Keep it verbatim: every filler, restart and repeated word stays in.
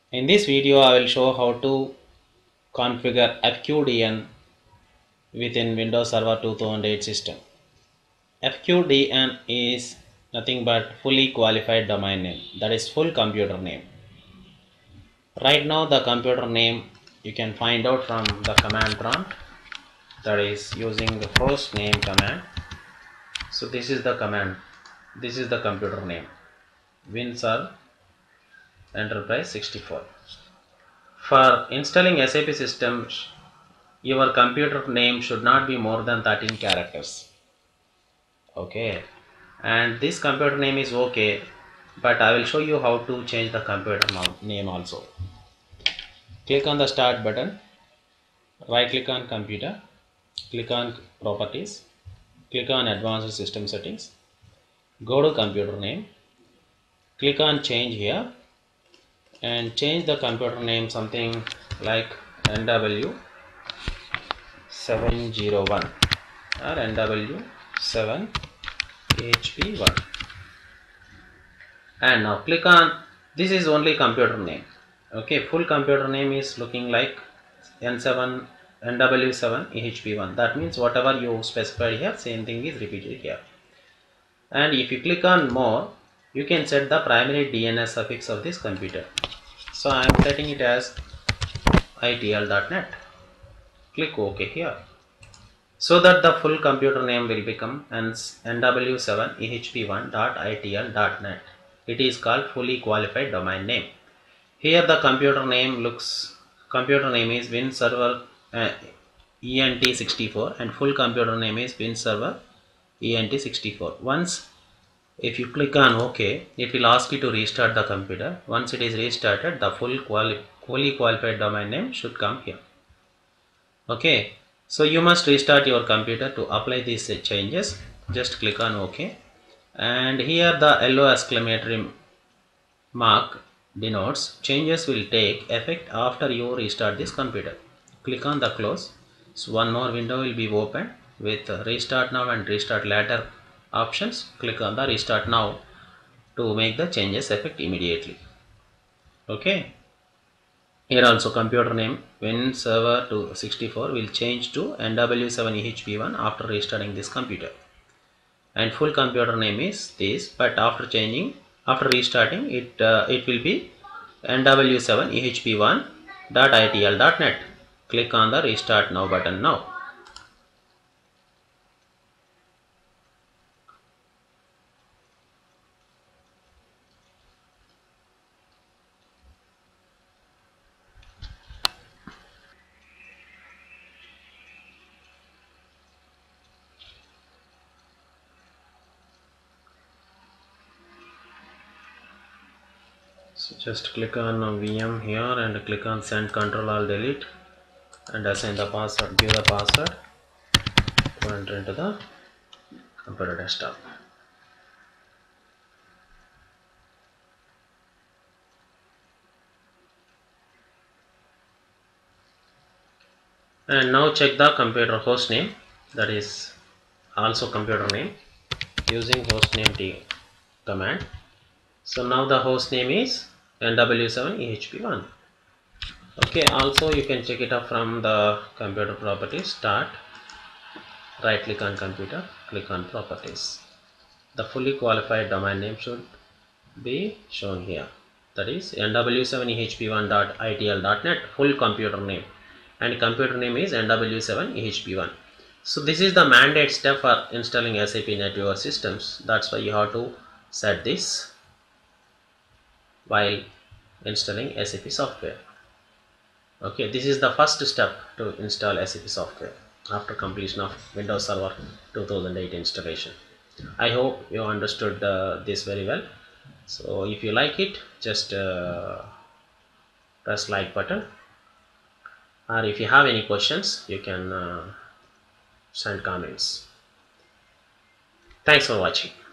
In this video, I will show how to configure F Q D N within Windows Server two thousand eight system. F Q D N is nothing but fully qualified domain name, that is full computer name. Right now the computer name you can find out from the command prompt, that is using the host name command. So this is the command, this is the computer name, WinServ Enterprise sixty-four. For installing S A P systems, your computer name should not be more than thirteen characters. Okay, and this computer name is okay, but I will show you how to change the computer name also. Click on the start button, right click on computer, click on properties, click on advanced system settings, go to computer name, click on change here and change the computer name something like N W seven zero one or N W seven H P one, and now click on, this is only computer name. Okay, full computer name is looking like N seven N W seven H P one, that means whatever you specified here, same thing is repeated here. And if you click on more, you can set the primary D N S suffix of this computer. So I am setting it as I T L dot net. Click OK here, so that the full computer name will become N W seven E H P one dot I T L dot net. It is called fully qualified domain name. Here the computer name looks, computer name is WinServer uh, E N T sixty-four and full computer name is WinServer E N T sixty-four. Once if you click on OK, it will ask you to restart the computer. Once it is restarted, the full quali fully qualified domain name should come here. Okay, so you must restart your computer to apply these changes. Just click on OK, and here the yellow exclamatory mark denotes changes will take effect after you restart this computer. Click on the close. So one more window will be opened with restart now and restart later options. Click on the restart now to make the changes effect immediately. Okay, here also computer name WinServer to sixty-four will change to N W seven E H P one after restarting this computer, and full computer name is this, but after changing, after restarting it, uh, it will be N W seven E H P one dot I T L dot net. Click on the restart now button now. So just click on V M here and click on send control alt delete and assign the password, give the password to enter into the computer desktop. And now check the computer host name, that is also computer name, using hostname t command. So now the host name is N W seven E H P one. Okay, also you can check it up from the computer properties, start, right click on computer, click on properties. The fully qualified domain name should be shown here, that is N W seven E H P one dot I T L dot net, full computer name, and computer name is N W seven E H P one. So this is the mandate step for installing S A P net your systems. That's why you have to set this while installing S A P software. Okay, this is the first step to install S A P software after completion of Windows Server two thousand eight installation. I hope you understood uh, this very well. So if you like it, just uh, press like button, or if you have any questions, you can uh, send comments. Thanks for watching.